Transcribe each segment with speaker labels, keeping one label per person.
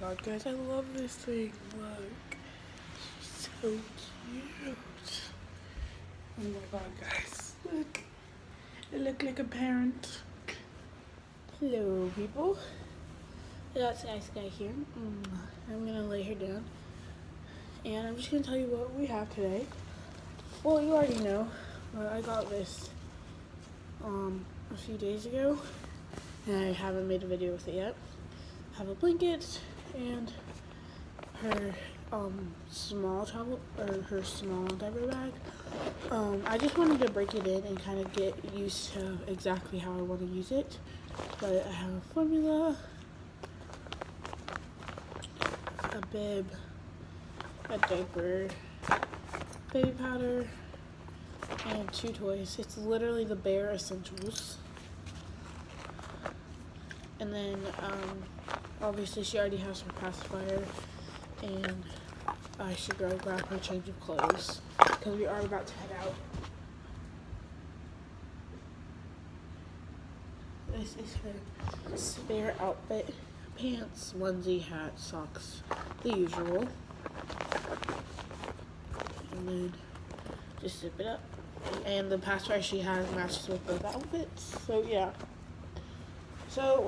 Speaker 1: god, guys, I love this thing. Look. She's so cute. Oh my god, guys. Look. I look like a parent. Hello, people. That's Ice Guy here. I'm gonna lay her down. And I'm just gonna tell you what we have today. Well, you already know. But I got this a few days ago. And I haven't made a video with it yet. I have a blanket and her small travel or her small diaper bag. I just wanted to break it in and kind of get used to exactly how I want to use it. But I have a formula, a bib, a diaper, baby powder, and 2 toys. It's literally the bare essentials. And then obviously she already has her pacifier, and I should go grab her change of clothes because we are about to head out. This is her spare outfit: pants, onesie, hat, socks, the usual. And then just zip it up. And the pacifier she has matches with both outfits. So yeah. So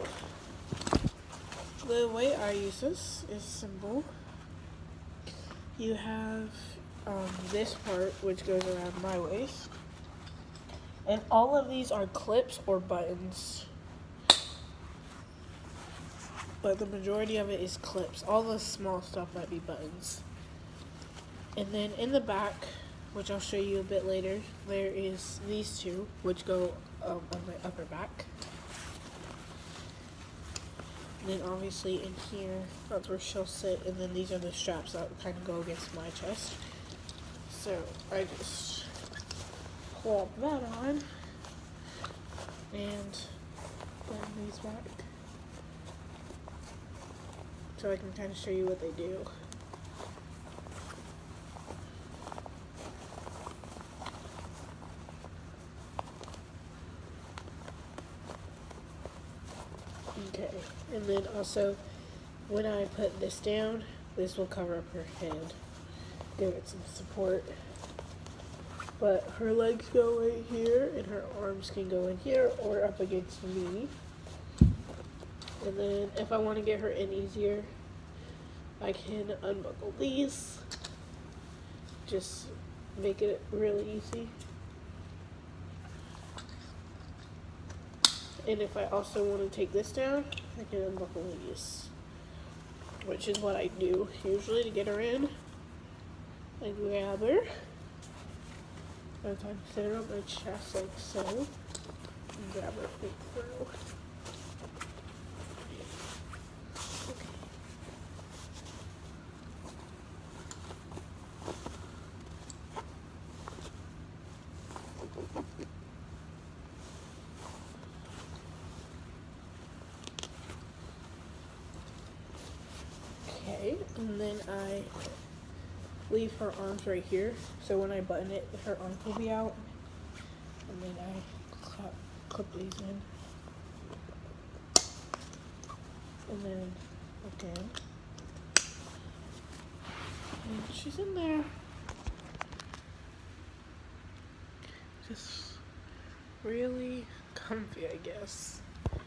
Speaker 1: the way I use this is simple. You have this part which goes around my waist, and all of these are clips or buttons, but the majority of it is clips. All the small stuff might be buttons. And then in the back, which I'll show you a bit later, there is these two which go on my upper back. And then obviously in here, that's where she'll sit, and then these are the straps that kind of go against my chest. So I just plop that on and button these back so I can kind of show you what they do. Okay, and then also when I put this down, this will cover up her head, give it some support. But her legs go right here, and her arms can go in here or up against me. And then if I want to get her in easier, I can unbuckle these. Just make it really easy. And if I also want to take this down, I can unbuckle these, which is what I do usually to get her in. I grab her, and I sit her on my chest like so, and grab her feet through. Okay, and then I leave her arms right here, so when I button it, her arms will be out. And then I clip these in. And then again. And she's in there. Just really comfy, I guess.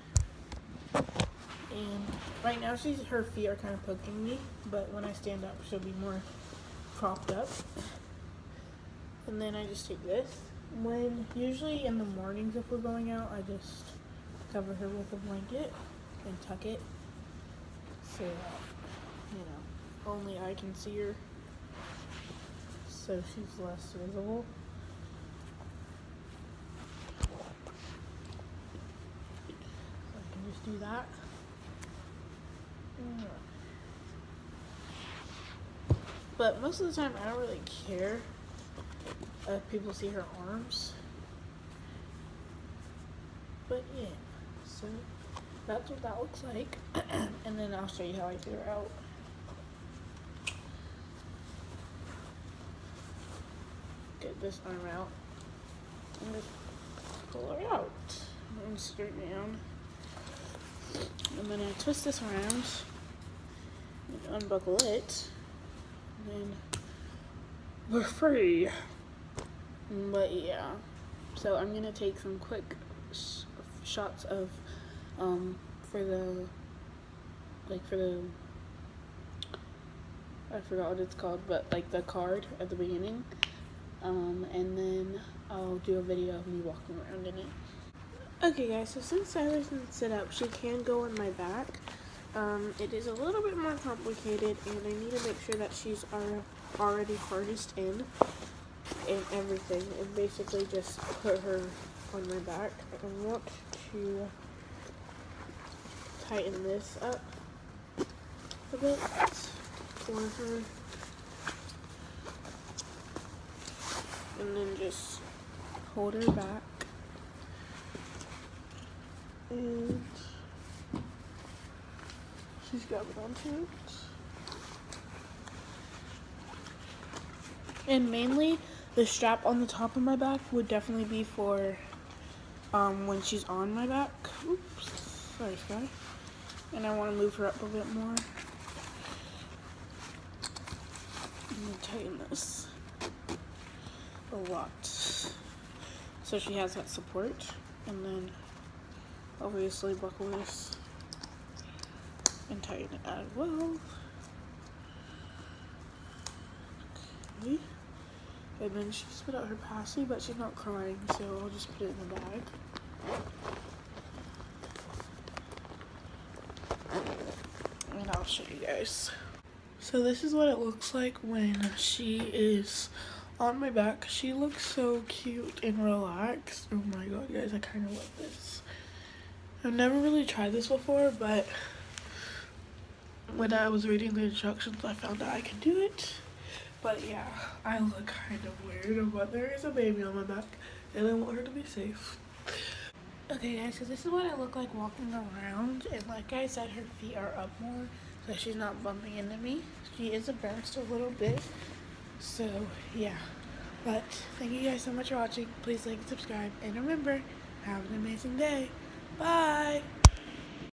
Speaker 1: And right now her feet are kind of poking me, but when I stand up, she'll be more propped up. And then I just take this. Usually in the mornings if we're going out, I just cover her with a blanket and tuck it so that, only I can see her, so she's less visible. So I can just do that. But most of the time, I don't really care if people see her arms. But yeah, so that's what that looks like. And then I'll show you how I get her out. Get this arm out and just pull her out and straight down. And then I twist this around unbuckle it, and then we're free. But yeah, so I'm gonna take some quick shots of for the I forgot what it's called, but like the card at the beginning, and then I'll do a video of me walking around in it. Okay guys, so since Skylar can sit up, she can go on my back. It is a little bit more complicated, and I need to make sure that she's already harnessed in and everything, and basically just put her on my back. I want to tighten this up a bit for her, and then just hold her back, and she's grabbing onto it. And mainly the strap on the top of my back would definitely be for when she's on my back. Oops, sorry Sky. And I want to move her up a bit more. I'm going to tighten this a lot so she has that support, and then obviously buckle this and tighten it as well. Okay. And then she spit out her passy, but she's not crying, so I'll just put it in the bag. And I'll show you guys. So this is what it looks like when she is on my back. She looks so cute and relaxed. Oh my god, guys, I kind of love this. I've never really tried this before, but when I was reading the instructions, I found out I could do it. But yeah, I look kind of weird, but there is a baby on my back, and I want her to be safe. Okay guys, so this is what I look like walking around, and like I said, her feet are up more, so she's not bumping into me. She is embarrassed a little bit, so yeah. But thank you guys so much for watching. Please like and subscribe, and remember, have an amazing day. Bye!